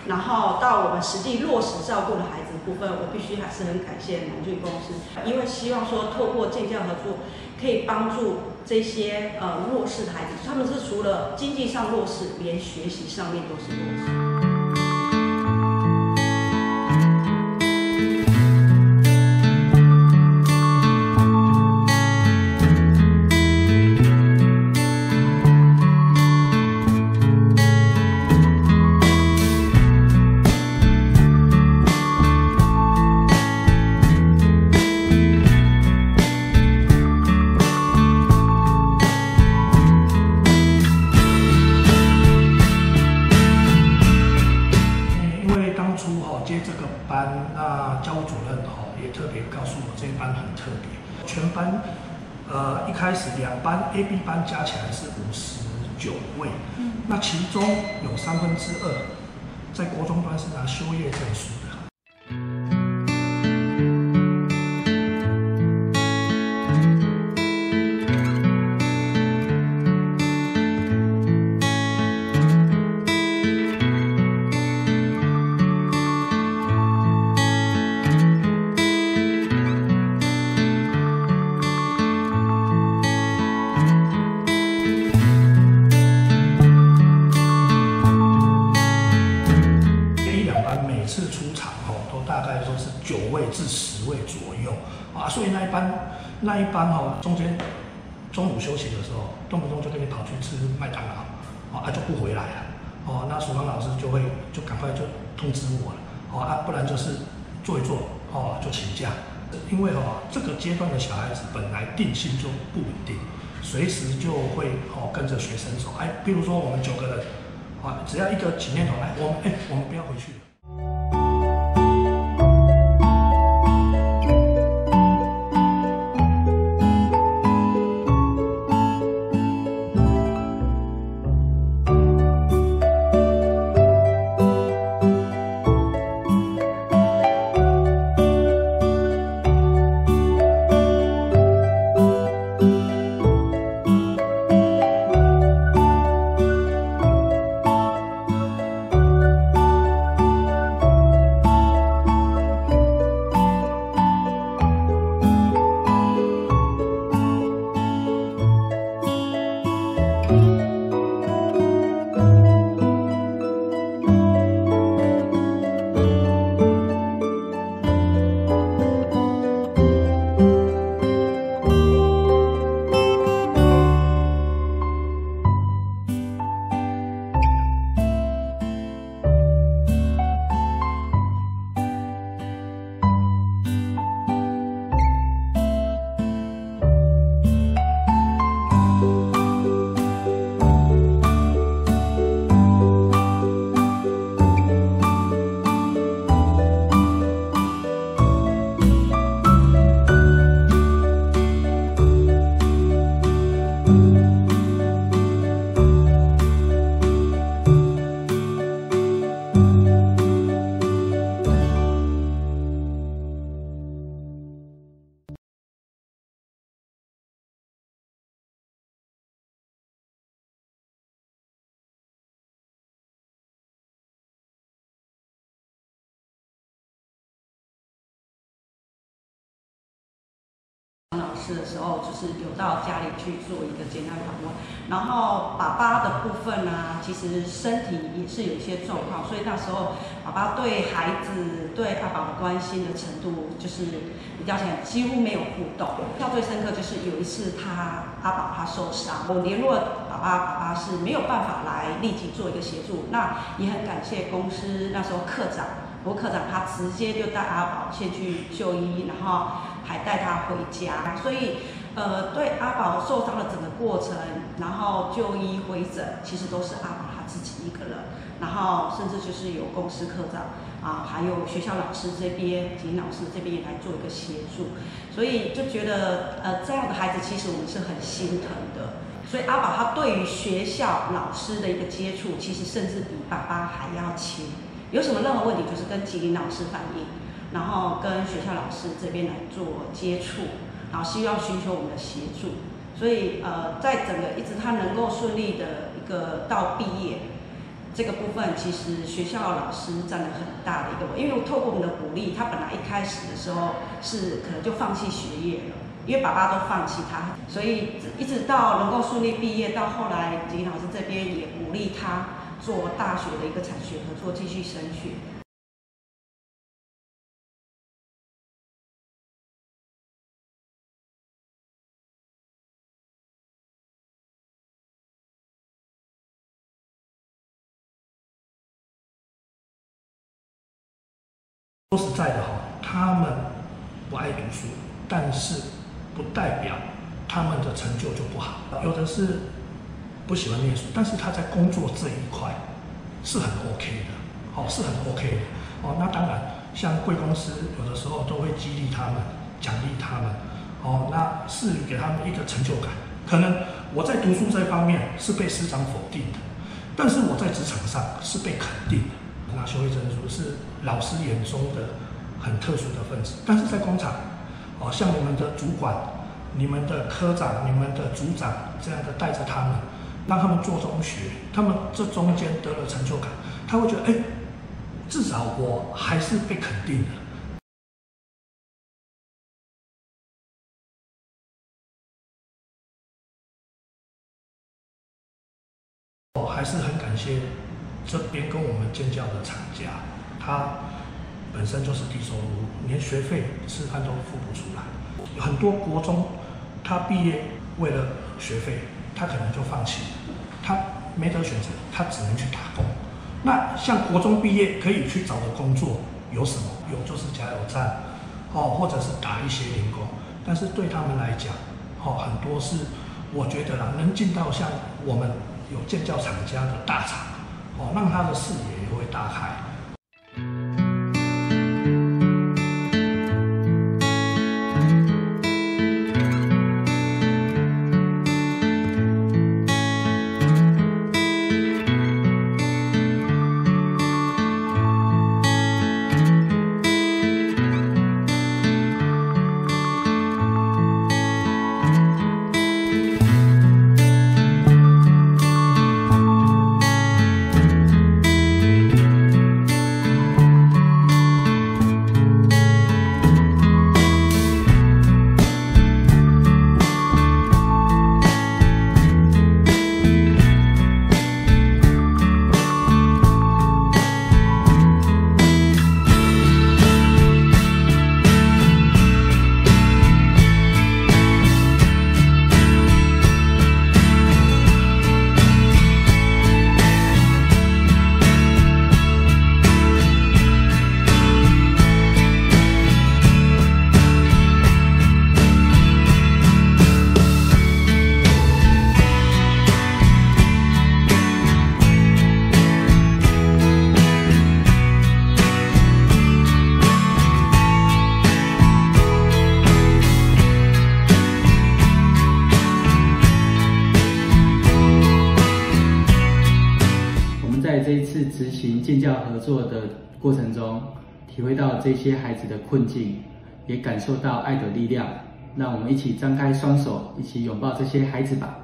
然后到我们实际落实照顾的孩子的部分，我必须还是很感谢南俊公司，因为希望说透过建教合作，可以帮助这些弱势的孩子，他们是除了经济上弱势，连学习上面都是弱势。 接这个班，那教务主任也特别告诉我这一班很特别，全班一开始2班 A、B 班加起来是59位，那其中有2/3在国中端是拿修业证书的。每次出场都大概都是9位至10位左右啊，所以那一班中间中午休息的时候，动不动就跟你跑去吃麦当劳，就不回来了，那曙光老师就赶快就通知我了，不然就是做一做就请假，因为这个阶段的小孩子本来定性就不稳定，随时就会跟着学生走，比如说我们9个人，只要一个起念头来，我们不要回去了。 老师的时候，就是有到家里去做一个简单访问，然后爸爸的部分呢，其实身体也是有一些状况，所以那时候爸爸对孩子对阿宝的关心的程度，就是比较起来几乎没有互动。印象最深刻就是有一次阿宝他受伤，我联络爸爸是没有办法来立即做一个协助，那也很感谢公司那时候罗科长他直接就带阿宝先去就医，然后还带他回家，所以对阿宝受伤的整个过程，然后就医回诊，其实都是阿宝他自己一个人，然后甚至就是有公司科长还有学校老师这边、体育老师这边也来做一个协助，所以就觉得这样的孩子其实我们是很心疼的。所以阿宝他对于学校老师的一个接触，其实甚至比爸爸还要亲。有什么任何问题，就是跟吉林老师反映，然后跟学校老师这边来做接触，然后希望寻求我们的协助。所以在整个一直他能够顺利的一个到毕业， 这个部分其实学校老师占了很大的一个，因为透过我们的鼓励，他本来一开始的时候是可能就放弃学业了，因为爸爸都放弃他，所以一直到能够顺利毕业，到后来景老师这边也鼓励他做大学的一个产学合作，继续升学。 说实在的他们不爱读书，但是不代表他们的成就就不好。有的是不喜欢念书，但是他在工作这一块是很 OK 的，是很 OK 的。那当然，像贵公司有的时候都会激励他们、奖励他们，那是给他们一个成就感。可能我在读书这方面是被师长否定的，但是我在职场上是被肯定的。拿修会证书是老师眼中的很特殊的分子，但是在工厂，像你们的主管、你们的科长、你们的组长这样的带着他们，让他们做中学，他们这中间得了成就感，他会觉得，至少我还是被肯定的。我还是很感谢这边跟我们建教的厂家，他本身就是低收入，连学费、吃饭都付不出来。很多国中他毕业为了学费，他可能就放弃了，他没得选择，他只能去打工。那像国中毕业可以去找的工作有什么？有就是加油站，或者是打一些零工。但是对他们来讲，很多是我觉得能进到像我们有建教厂家的大厂，让他的视野也会大开。 在这一次执行建教合作的过程中，体会到这些孩子的困境，也感受到爱的力量。让我们一起张开双手，一起拥抱这些孩子吧。